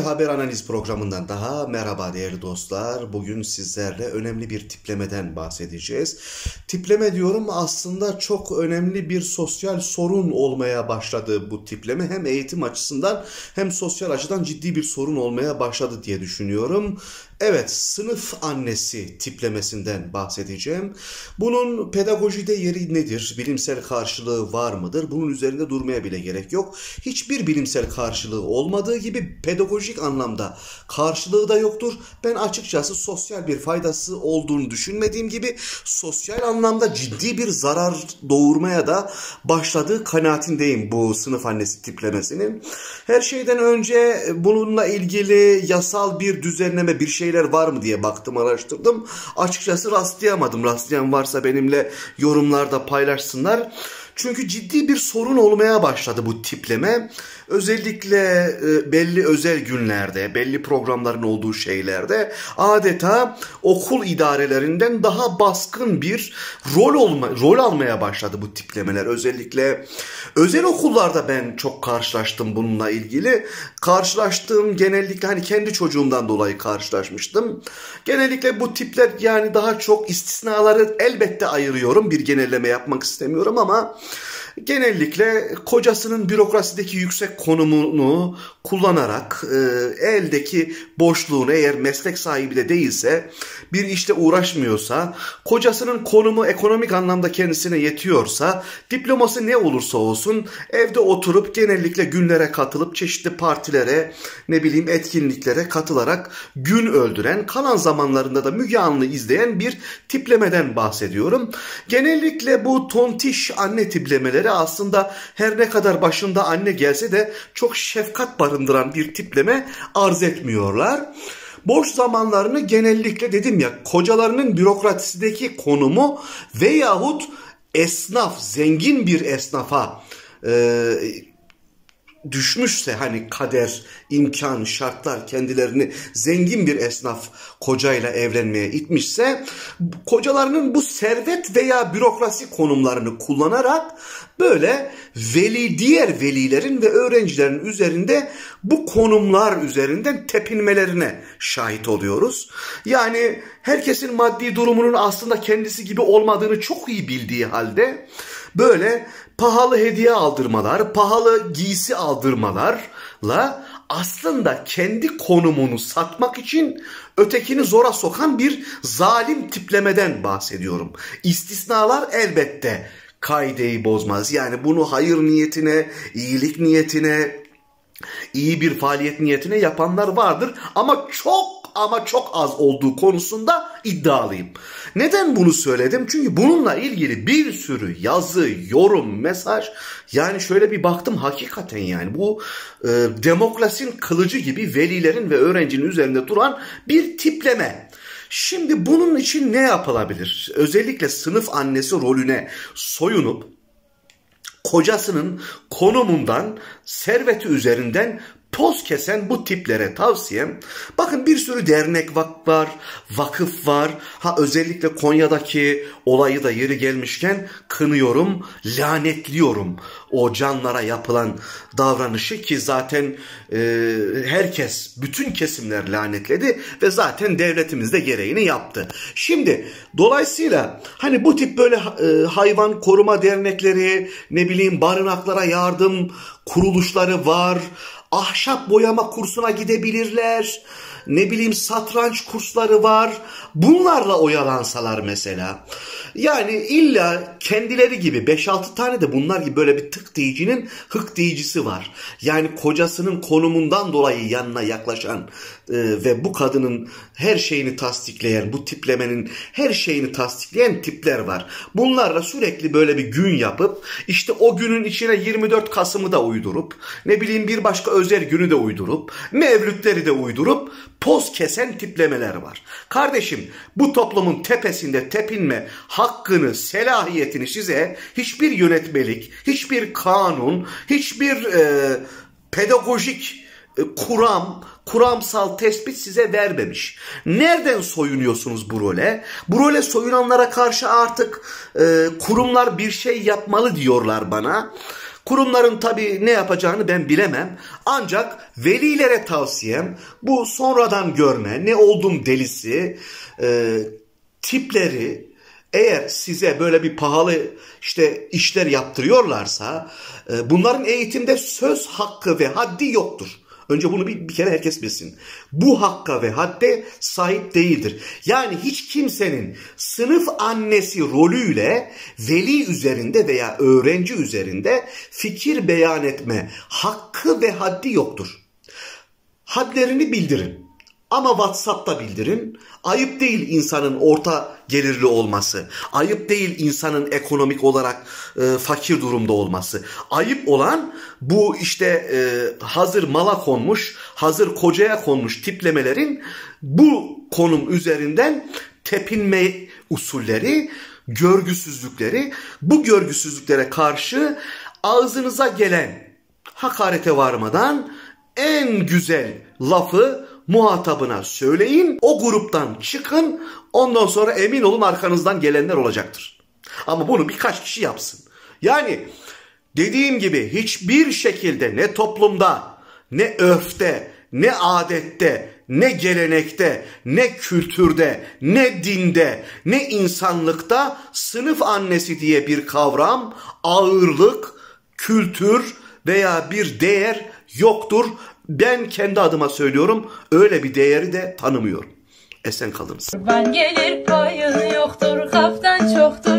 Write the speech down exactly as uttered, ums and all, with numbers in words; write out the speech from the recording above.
haber analiz programından daha merhaba değerli dostlar. Bugün sizlerle önemli bir tiplemeden bahsedeceğiz. Tipleme diyorum, aslında çok önemli bir sosyal sorun olmaya başladı bu tipleme. Hem eğitim açısından hem sosyal açıdan ciddi bir sorun olmaya başladı diye düşünüyorum. Evet, sınıf annesi tiplemesinden bahsedeceğim. Bunun pedagojide yeri nedir? Bilimsel karşılığı var mıdır? Bunun üzerinde durmaya bile gerek yok. Hiçbir bilimsel karşılığı olmadığı gibi pedagojik anlamda karşılığı da yoktur. Ben açıkçası sosyal bir faydası olduğunu düşünmediğim gibi sosyal anlamda ciddi bir zarar doğurmaya da başladığı kanaatindeyim bu sınıf annesi tiplemesinin. Her şeyden önce bununla ilgili yasal bir düzenleme, bir şeyler var mı diye baktım, araştırdım. Açıkçası rastlayamadım. Rastlayan varsa benimle yorumlarda paylaşsınlar. Çünkü ciddi bir sorun olmaya başladı bu tipleme. Özellikle belli özel günlerde, belli programların olduğu şeylerde adeta okul idarelerinden daha baskın bir rol olma, rol almaya başladı bu tiplemeler. Özellikle özel okullarda ben çok karşılaştım bununla ilgili. Karşılaştığım genellikle hani kendi çocuğumdan dolayı karşılaşmıştım. Genellikle bu tipler, yani daha çok istisnaları elbette ayırıyorum. Bir genelleme yapmak istemiyorum ama genellikle kocasının bürokrasideki yüksek konumunu kullanarak e, eldeki boşluğunu, eğer meslek sahibi de değilse, bir işle uğraşmıyorsa, kocasının konumu ekonomik anlamda kendisine yetiyorsa, diploması ne olursa olsun evde oturup genellikle günlere katılıp çeşitli partilere, ne bileyim etkinliklere katılarak gün öldüren, kalan zamanlarında da Müge Anlı izleyen bir tiplemeden bahsediyorum. Genellikle bu tontiş anne tiplemeleri aslında her ne kadar başında anne gelse de çok şefkat barındıran bir tipleme arz etmiyorlar. Boş zamanlarını genellikle, dedim ya, kocalarının bürokrasideki konumu veyahut esnaf, zengin bir esnafa e, düşmüşse, hani kader, imkan, şartlar kendilerini zengin bir esnaf kocayla evlenmeye itmişse, kocalarının bu servet veya bürokrasi konumlarını kullanarak böyle veli, diğer velilerin ve öğrencilerin üzerinde bu konumlar üzerinden tepinmelerine şahit oluyoruz. Yani herkesin maddi durumunun aslında kendisi gibi olmadığını çok iyi bildiği halde böyle pahalı hediye aldırmalar, pahalı giysi aldırmalarla aslında kendi konumunu satmak için ötekini zora sokan bir zalim tiplemeden bahsediyorum. İstisnalar elbette kaideyi bozmaz. Yani bunu hayır niyetine, iyilik niyetine, iyi bir faaliyet niyetine yapanlar vardır ama çok ama çok az olduğu konusunda iddialıyım. Neden bunu söyledim? Çünkü bununla ilgili bir sürü yazı, yorum, mesaj, yani şöyle bir baktım, hakikaten yani bu e, demokrasinin kılıcı gibi velilerin ve öğrencinin üzerinde duran bir tipleme. Şimdi bunun için ne yapılabilir? Özellikle sınıf annesi rolüne soyunup kocasının konumundan, serveti üzerinden poz kesen bu tiplere tavsiyem, bakın bir sürü dernek vak var, vakıf var. Ha, özellikle Konya'daki olayı da yeri gelmişken kınıyorum, lanetliyorum o canlara yapılan davranışı, ki zaten e, herkes, bütün kesimler lanetledi ve zaten devletimiz de gereğini yaptı. Şimdi dolayısıyla hani bu tip böyle e, hayvan koruma dernekleri, ne bileyim barınaklara yardım kuruluşları var. Ahşap boyama kursuna gidebilirler. Ne bileyim satranç kursları var. Bunlarla oyalansalar mesela. Yani illa kendileri gibi beş altı tane de bunlar gibi böyle bir tık diyicinin hık diyicisi var. Yani kocasının konumundan dolayı yanına yaklaşan e, ve bu kadının her şeyini tasdikleyen, bu tiplemenin her şeyini tasdikleyen tipler var. Bunlarla sürekli böyle bir gün yapıp, işte o günün içine yirmi dört Kasım'ı da uydurup, ne bileyim bir başka özel günü de uydurup, mevlütleri de uydurup poz kesen tiplemeler var. Kardeşim, bu toplumun tepesinde tepinme hakkını, selahiyetini size hiçbir yönetmelik, hiçbir kanun, hiçbir e, pedagojik e, kuram, kuramsal tespit size vermemiş. Nereden soyunuyorsunuz bu role? Bu role soyunanlara karşı artık e, kurumlar bir şey yapmalı diyorlar bana. Kurumların tabii ne yapacağını ben bilemem. Ancak velilere tavsiyem bu sonradan görme, ne oldum delisi e, tipleri eğer size böyle bir pahalı işte işler yaptırıyorlarsa e, bunların eğitimde söz hakkı ve haddi yoktur. Önce bunu bir, bir kere herkes bilsin. Bu hakka ve hadde sahip değildir. Yani hiç kimsenin sınıf annesi rolüyle veli üzerinde veya öğrenci üzerinde fikir beyan etme hakkı ve haddi yoktur. Hadlerini bildirin. Ama WhatsApp'ta bildirin. Ayıp değil insanın orta gelirli olması. Ayıp değil insanın ekonomik olarak e, fakir durumda olması. Ayıp olan bu işte e, hazır mala konmuş, hazır kocaya konmuş tiplemelerin bu konum üzerinden tepinme usulleri, görgüsüzlükleri, bu görgüsüzlüklere karşı ağzınıza gelen hakarete varmadan en güzel lafı muhatabına söyleyin, o gruptan çıkın, ondan sonra emin olun arkanızdan gelenler olacaktır. Ama bunu birkaç kişi yapsın. Yani dediğim gibi hiçbir şekilde ne toplumda, ne örfte, ne adette, ne gelenekte, ne kültürde, ne dinde, ne insanlıkta sınıf annesi diye bir kavram, ağırlık, kültür veya bir değer yoktur. Ben kendi adıma söylüyorum, öyle bir değeri de tanımıyorum. Esen kalınız. Ben gelir payın yoktur, kaftan çoktur.